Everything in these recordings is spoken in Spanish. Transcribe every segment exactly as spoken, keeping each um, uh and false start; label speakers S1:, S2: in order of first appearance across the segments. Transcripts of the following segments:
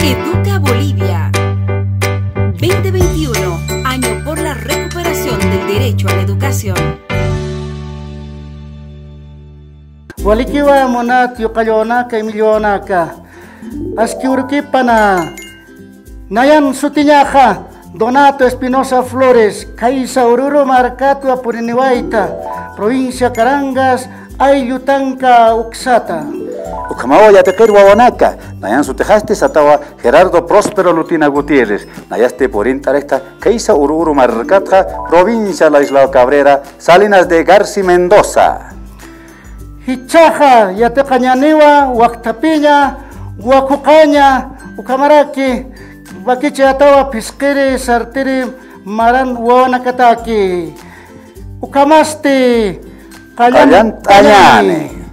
S1: Educa Bolivia. veinte veintiuno, año por la recuperación del derecho a la educación.
S2: Walikiwa monat yukayonaka emilionaka. Askiurki pana. Nayan Sutiñaja, Donato Espinosa Flores, Caisa Oruro Marcato Apuriniwaita, provincia Carangas, Ayutanca Uxata.
S3: Ucamawa yatequer Guaguanaca, Nayan Sutejaste Satawa Gerardo Próspero Lutina Gutiérrez, Nayaste por Intarecta, Caisa Oruro Marcata, provincia La Isla Cabrera, Salinas de Garci Mendoza.
S2: Hichaja, Yatecañaniwa, Huactapiña, Huacucaña, Ucamaraki, Bakichi Atawa, Pisquiri, Sartiri, Maran, Huanacataki, Ucamaste,
S3: Callantañane.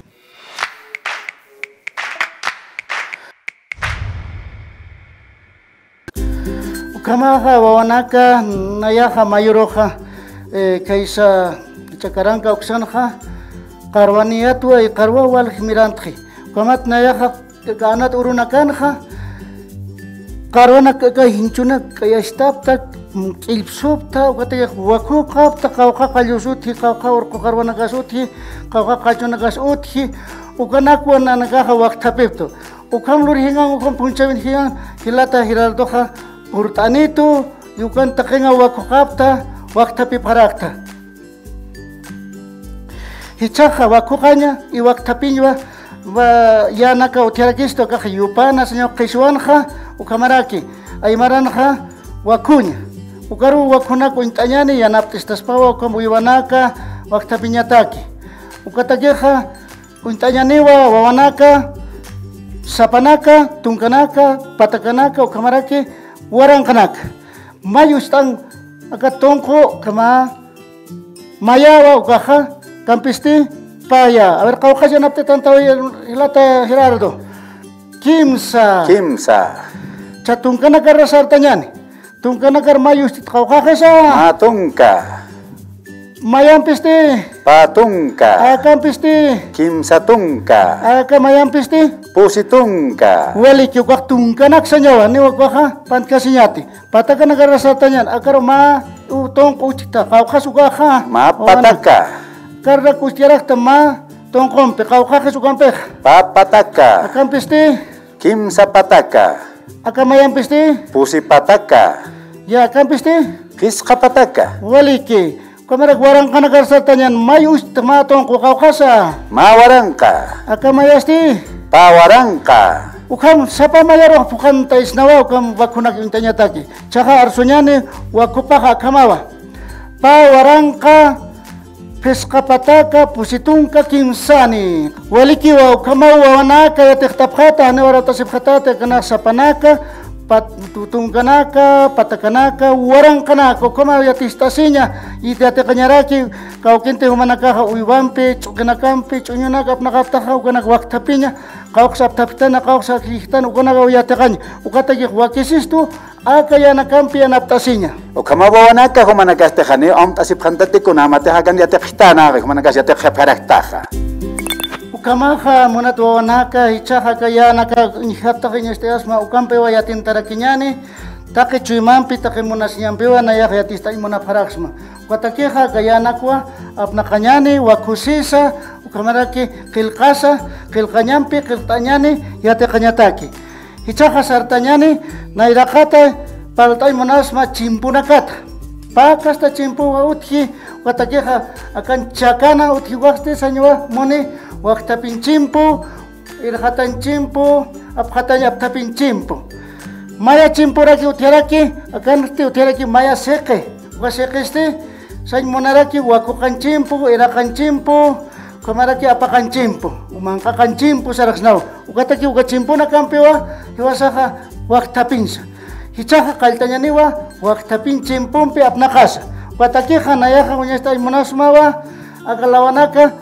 S2: Ukamaja, Huanaca, Nayaja, Mayoroja, Kaisa, Chacaranca, Uxanja, Carvaniatua y Carwa wal Mirantri. Kamat Nayaja, Ganat Urunakanja, Carwana Hinchuna, Kayastapta, Ilpsupta, Waku Kapta, Kauka Kalusuti, Kauka or Karwanagasuti, Kauka Kachunagasuti, Ukanakwan and Gaha Waktapipto. Ukamlur Hingang, Ukampunchavin Hian, Hilata Hiraldoha, Urtanito, Yukan Takenga Wakukapta, Waktapi Parakta. Hichaja Wakukanya, Iwaktapiñwa, Yanaka Utiarakisto, Kajupana, señor Kishuanja, Ukamaraki, Aymaranja, Wakuña, Ukaru Wakunako Intañani, Yanaptistas Pawa, como Iwanaka, Waktapiñataki, Ukatakeja, Untañaniwa, Wawanaka, Sapanaka, Tunkanaka, Patakanaka, Ukamaraki, Warankanaka. Mayu están acá Tonko, Kama, Mayawa, Ukaja, Campisti, Paya. A ver, Cauca ya no te tanto hilata Gerardo. Kimsa.
S3: Kimsa.
S2: Chatunkana karra sartañani. Tunkana kar mayu Cauca esa.
S3: Matunka.
S2: Mayampisti.
S3: Patunka.
S2: Akampisti.
S3: Kimsa tunka.
S2: Aka mayampisti.
S3: Pusitunka.
S2: Wali kyo kak tunkanak sanyawa ni wakwaha pankasinyati. Patakana karra sartañan. Akar ma utong uchita. Cauca sugaha.
S3: Ma pataka.
S2: Karra kustiarak tama tongkompe Cauca sugampe.
S3: Papataka.
S2: Akampisti.
S3: Kimsa pataka.
S2: Akamayampisti.
S3: Pusi pataka.
S2: Ya akampisti.
S3: Kiska pataka.
S2: Waliki. Kamera guarang kana karsartanyan mayus tematong ko Caucasa.
S3: Mawarangka.
S2: Akamayasti.
S3: Pawarangka.
S2: Ukam sapa mayaro bukan tais nawa ukam wakunak intanya taki. Chaka arsunyane wakupaka kamawa. Pawarangka. Pescapataca, Pusitunca, Kimsani. Waliki wa Kamawa Wanaka, Yatektapata, Nevarata Sipatata, Kanasapanaka, Patutungkanaka, Patakanaka, Warankanaka, Kama Yatistasinya, Itiatekanyaraki, Kaukinte Humanaka, Uivampi, Chukanakampi, Chunyunaka, Nakaptaha, Ukanak Waktapinya, Kauksap Tapitana, Kauksak Hitan, Ukanaga Yatekany, Ukataki Wakisistu, Akayana Kampi and Aptasinya.
S3: Ukamawanaka, Humanakastehani, Om Tasipantatico, Namatehagan Yatekitana, Humanakas Yatekharaktaha. Ukamaha,
S2: Monatuanaka, Hichaha Kayanaka, Nihatakin Esteasma, Ukampewa Yatin Tarakinyani, Take Chuimampi, Take Monasiampewa, Nayatista Imonaparaxma. Watakeha, Kayanakwa, Apnakanyani, Wakusisa, Ukamaraki, Kilkasa, Kilkanyampi, Kiltanyani, Yatekanyataki. Hichaja sartañani, Nairakata, Paltay Monasma, Chimpunakata. Pakasta Chimpuwa Utji, Watakeja, Akan Chakana, Utji Waxte, Sañua, Moni, Waxtapin Chimpu, Irhatan Chimpu, Abhatay Aptapin Chimpu. Maya Chimpuraki Utiaraki, Akan Utiaraki Maya Seke, Wasekeste, Sañ Monaraki, Wakukan Chimpu, Irakan Chimpu, Kamaraki apakan chimpo, umangkakan chimpo sa raksnaw. Ukataki ukachimpo na kampiwa, hiwasaha waktapinsa. Hichaha kaltanya niwa, waktapin chimpumpi apnakasa. Ukataki hanayaka unyesta imunasmawa, akalawanaka,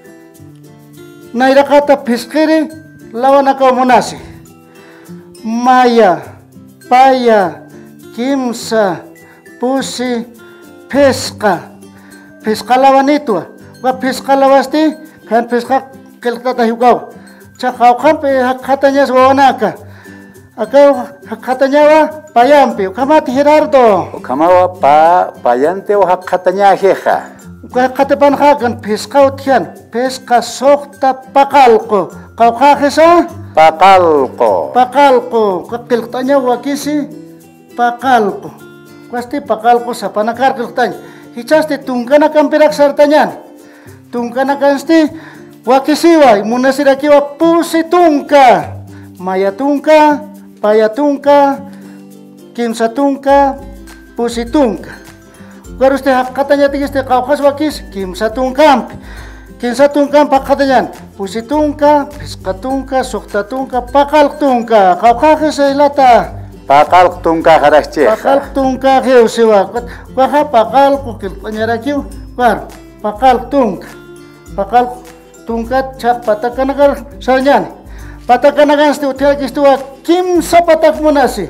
S2: nairakata piskiri, lawanaka umunasi. Maya, Paya, Kimsa, Pusi, Pesca. Pesca lawanitwa. Pesca lavasti, kan pesca kelkata hiugaw. Chakau kan pe katanya Wawanaka. Acá Katañawa Payampi, Ukamati Gerardo.
S3: Ukamawa pa payante o hakataña jeja.
S2: Katapan hagan pesca utian, pesca sokta pakalko. Kaukajesa?
S3: Pakalko.
S2: Pakalko. Kakiltanya wakisi pakalko. Kwasti pakalko sa panakar kiltanya. Hichaste tungkana kampirak sartanyan. Tungkana kansti wakisiwa munasirakiwa pusi tungka. Maya tungka, paya tungka, kimsa tungka, pusi tungka. Garuste katanya tigiste kaukas wakis kimsa tungkampi. Kimsa tungkampa katanya pusi tungka, piska tungka, sukta tungka, pakal tungka. Kaukas ilata.
S3: Pakal tungka harasche.
S2: Pakal tungka heusiwa. Wah pakal kukil panyarakiu. War pakal tungka. Pakal tungka cak patakan agar salnyan. Patakan agar sti utel kistuwa kimsa patak munasi.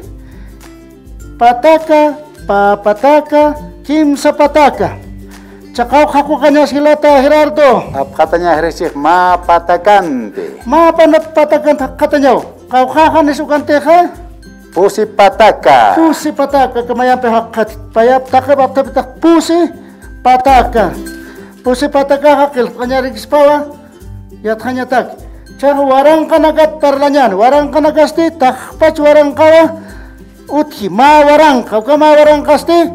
S2: Pataka, pa pataka, kimsa pataka. Cakau kaku kanya silata Gerardo.
S3: Katanya harasche ma patakante.
S2: Ma panat patakan katanya. Kau kakan isukan teha.
S3: Pusi pataka.
S2: Pusi pataka kemayan pehakat. Payap taka bapta pitak pusi pataka. Pusi pataka hakil kanya rigis pawa. Yat hanya tak. Cah warang kanagat parlanyan. Warang kanagasti tak pac warang kawa. Uthi ma warang kau kama warang kasti.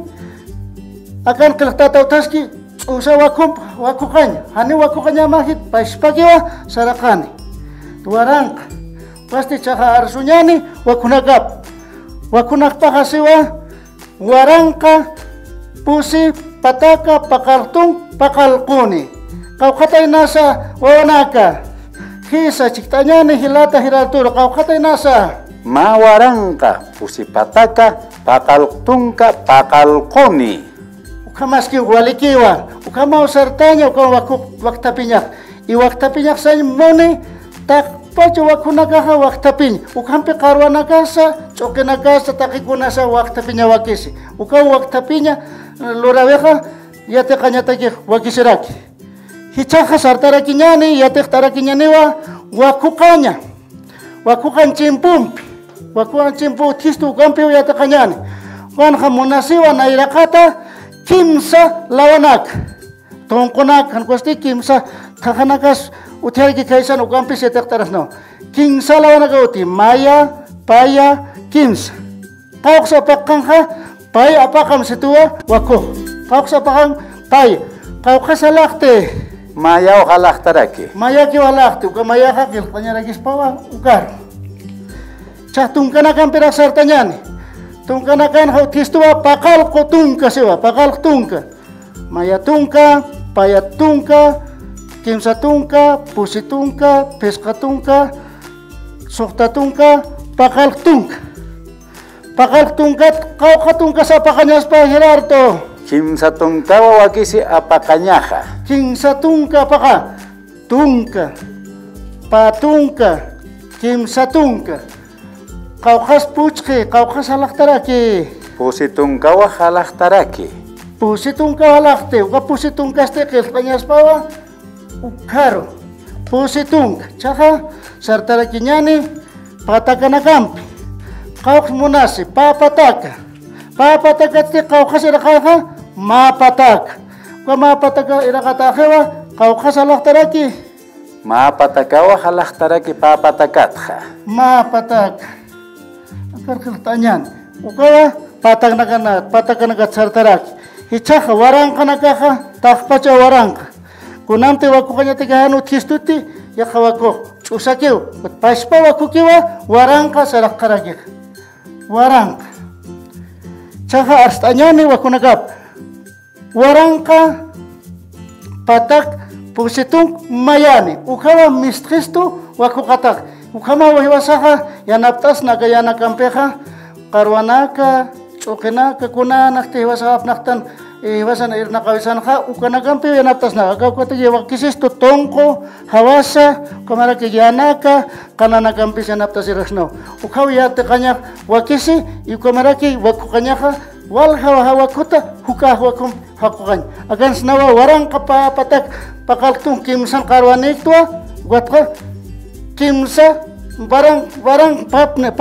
S2: Akan kelak taski usa wakup wakukanya. Hani wakukanya mahit paispagiwa sarakani. Warang pasti cah arsunyani wakunagap. Wakunak pakasiwa warangka pusi pataka pakartung pakalkuni. Kau katay nasa wawanaka. Hisa ciktanya ni hilata hiratur. Kau katay nasa
S3: Ma warangka pusi pataka pakaltungka pakalkuni.
S2: Ukamaski walikiwa. Ukama usartanya ukama wakuk waktapiñak. I waktapiñak sa moni tak pacu wakunagaha waktapiñ. Ukampi karwanagasa chokenagasa takikunasa waktapiña wakisi. Ukam waktapiña loraweja yate kanyataki wakisiraki. Hichaja sartarakiñani yate tarakiñaniwa wakukanya. Wakukan chimpumpi. Wakukan chimpu tistu ukampi yate kanyani. Wanja munasiwa na irakata kimsa lawanak. Tongkonak kan kusti kimsa kakanakas uthayki kaisan ukampi setek taras no. Kimsa lawanak uti maya paya kimsa. Pauk sa pakangha pay apakam situa wako. Pauk sa pakang pay. Pauk ka salakte.
S3: Maya o halaktaraki.
S2: Maya ki walakte uka maya hakil panyaragis pawa ukar. Cah tungkanakan perak sartanyani. Tungkanakan hau tistua pakal ko tungka siwa pakal tungka. Maya tungka, paya tungka, kimsa tungka, pusi tungka, peska tungka, sokta tungka, pakal tungka. Pakal tungka kau katungka sa pakanyas pa Gerardo.
S3: Kimsa tungka wakisi apakanyaha.
S2: Kimsa tungka paka tungka, patungka, kimsa tungka. Kau khas puchke, kau khas halaktaraki.
S3: Pusi tungka wa halaktaraki.
S2: Pusi tungka halakte, uka pusi tungka ste kanyas pawa ukaro. Pusi tungka, chaka sartaraki nyani patakana kampi. Kau munasi papataka. Papataka ste kau khas irakaka mapataka. Uka mapataka irakatakewa kau khas halaktaraki.
S3: Mapataka wa halaktaraki papatakatha.
S2: Mapataka. Pertanyaan, ukawa patag na kana, patag na katsartaraki. Hichaka warang kana kaka, takpacha warang. Kunamte waku kanya tigahan utistuti, yakawako usakiw. Paspa waku kiwa warang ka sarak karagi. Warang. Chaka arstanyani waku nagap. Warang ka patak pusitung mayani. Ukawa mistristu waku katak. Ukama wahiwasaha yanaptas naga yanakampeha karwanaka chokenaka kuna nakte hiwasaha apnaktan hiwasan irna kawisanha ukanakampe yanaptas naga kau kata wakisisto tongko hawasa kamara ke yanaka kanana kampis yanaptas irasno ukaw yate kanya wakisi ukamara ke wakukanyaka wal hawa hawa kota hukah wakum hakukan agan snawa warang kapa patak pakaltung kimsan karwanik tua guatka kimsa barang barang patne patak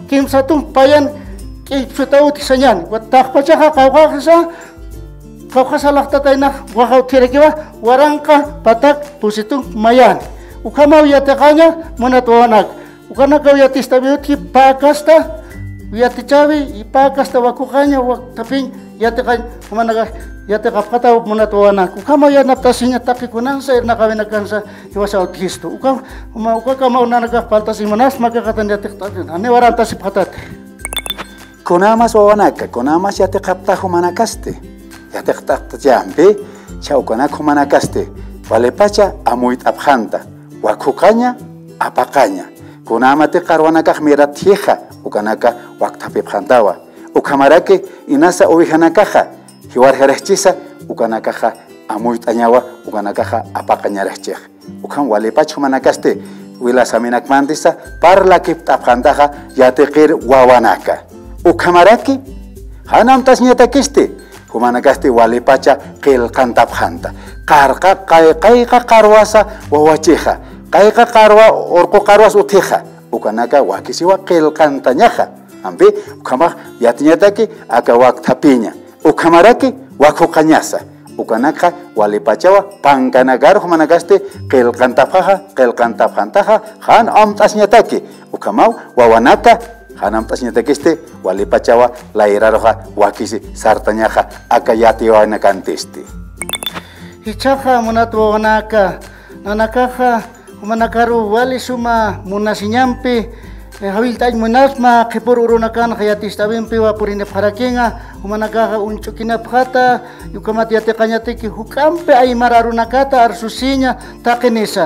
S2: kimsatun payan kipsutauti sañan watakpachaja kawqaqsa kawqasa laqtatayna waqawtirakiwa waranqa patak pusitun mayan ukamaw yataqaña munatuwanak ukanakaw yatistabiutki pakasta yatichawi y pakasta wakuqaña waktapin yatiqañ humanaqa yatiqapqata munatuwanak ukamaw yanaptasiña taqikunansa irnaqawinakansa iwasa autisto uka uma ukakamaw nanakaq paltasimanas makaqatan yatiqtatin ane warantasipqatate
S3: kunamas wawanaka kunamas yatiqapta humanakaste yatiqtaqta llampi chawkunaqa humanakaste walepacha amuyt apqanta wakuqaña apaqaña kunamati qarwanakaq mirathiqa ukanaka waktapipqantawa ukamaraki inasa uwihanakaqa hiwarjarejchisa ukanakaqa amuyt'añawa ukanakaqa apaqañarejchej ukan walepacha humanakaste wilasaminakmantisa parlakipt'apqantaqa yatiqir wawanaka ukamaraki hanamtas ñatakiste humanakaste walepacha qillqantapqanta qarqa qayqa qarwasa wawachiqa qayqa qarwa urqu qarwas utiqa ukanaka wakisiwa qillqantañaqa ampi ukamaq yatiñataki aka waktapiña ukamaraki wakuqañasa ukanaka walepachawa pankanagaru humanakaste qillqantapqaqa qillqantapqantaqa han amt'asñataki ukamaw wawanaka hanamt'asñatakiste walepachawa layraruqa wakisi sartañaqa aka yatiwanakantiste
S2: Hichaja munatuwanaka nanakaja humanakaru wali suma munasiñampi hawiltañ munasma qhipur urunakan hayatistabimpi wapurinep harakinga humanakaja unchukinapqata yukamat yatiqañatiki hukampi aymara arunakata arsusiña taqinisa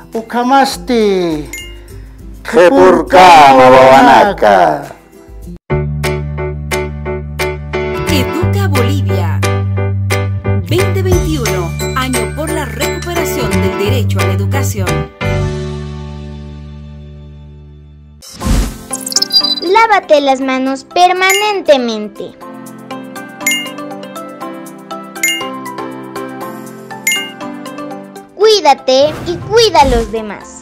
S2: ukamasti
S3: qhipurkama wawanaka.
S1: Educa Bolivia veinte veintiuno, año por la recuperación del derecho a la educación.
S4: Lávate las manos permanentemente. Cuídate y cuida a los demás.